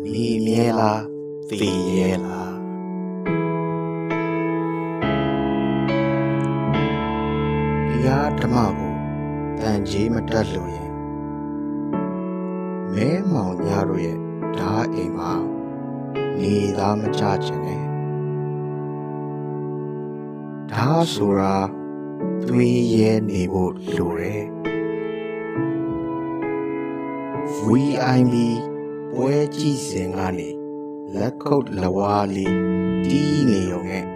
နေမြဲလားသိရဲလားတရားဓမ္မကိုတန်ကြီးမတက်လို့ရင်မဲမောင်ညတို့ရဲ့ဓာအိမ်မှာနေသားမချချင်နဲ့ဓာဆိုတာသွေးရဲနေဖို့လိုတယ် VIB ပွဲကြည့်စဉ်ကနေလက်ခုပ်လက်ဝါးလေးတီးနေုံနဲ့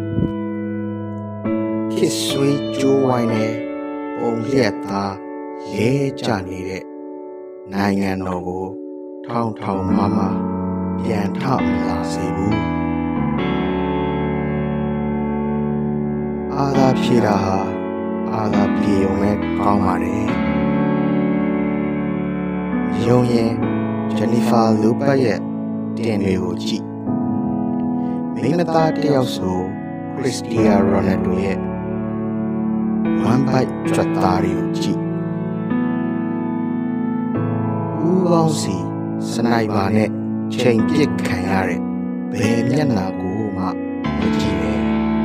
ခစ်ဆွေးကြိုးဝိုင်းနဲ့ပုံလျက်သားလဲကျနေတဲ့နိုင်ငံတော်ကိုထောင်ထောင်မမပြန်ထမလာစေဘူးအာသာဖြေတာဟာအာသာပြေုံနဲ့ကောင်းပါတယ်ယုံရင်ဂျန်နီဖာလူပတ်ရဲ့တင်တွေကိုကြည့်မိန်းမသားတစ်ယောက်ဆိုခရစ္စတီယာရိုနယ်ဒိုရဲ့1 byte ကြွက်သားတွေကိုကြည့်ဦးကောင်းစီစနိုက်ပါနဲ့ချိန်ပစ်ခံရတဲ့ဘယ်မျက်နှာကိုမှမကြည့်နဲ့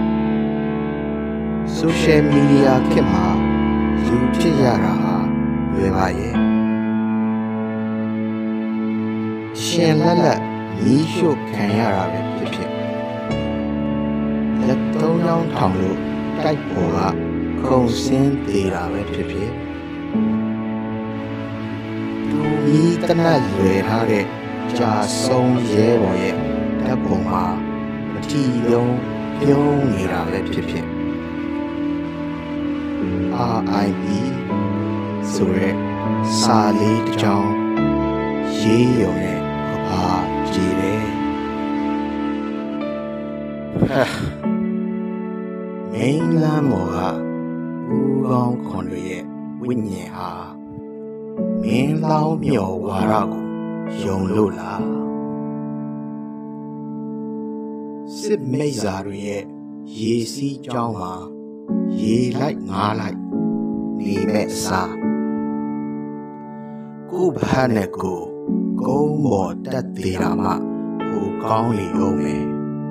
ဆိုရှယ်မီဒီယာခေတ်မှာလူဖြစ်ရတာဟာလွယ်ပါရဲ့ရှင်လက်လက်မီးရှို့ခံရတာပဲဖြစ်ဖြစ်လက်သုံးချောင်းထောင်လို့တိုက်ပေါ်ကခုံစင်းသေးတာပဲဖြစ်ဖြစ်လူမီးတနတ်လွယ်ထားတဲ့ကြာဆုံးရဲဘော်ရဲ့ဓာတ်ပုံမှာမထီလုံးပြုံးနေတာပဲဖြစ်ဖြစ် RIP ဆိုရဲစာလေးတစ်ကြောင်းရေးရုံနဲ့ဘာကြည့်လဲမိန်းလမ်းမော်ကဦးကောင်းခွန်တွေရဲ့ဝိညာဉ်ဟာမင်းလောင်းမြော်ဝါရကိုယုံလို့လားစစ်မိတ်စာတွေရဲ့ရေစီးကြောင်းမှာရေလိုက်ငားလိုက်နေမဲ့အစားကိုဘတ်နဲ့ကိုကုန်းပေါ်တက်သေးတာမှဟိုကောင်းလေဦးမယ်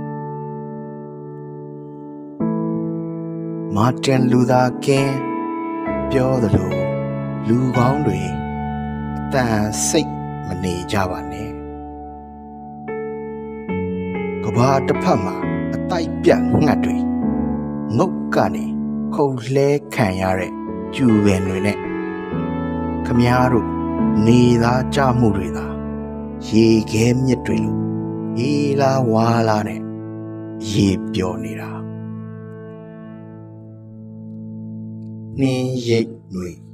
မာတင်လူသာကင်းပြောသလိုလူကောင်းတွေအတန်စိတ်မနေကြပါနဲ့ကဘာတစ်ဖက်မှာအတိုက်ပြတ်ငှက်တွေငုတ်ကနေခုန်လှဲခံရတဲ့ကျူပင်တွေနဲ့ခမားတို့နေသားကြမှုတွေသာရေခဲမြစ်တွေလိုအေးလားဝါလားနဲ့ရေပျော်နေတာနှင်းရိပ်တွေ